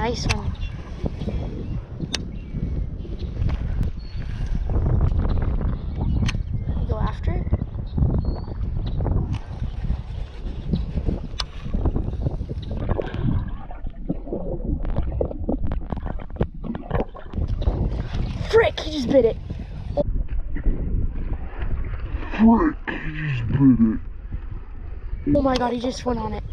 nice one. Go after it. Frick, he just bit it. Frick, he just bit it. Oh my god, he just went on it.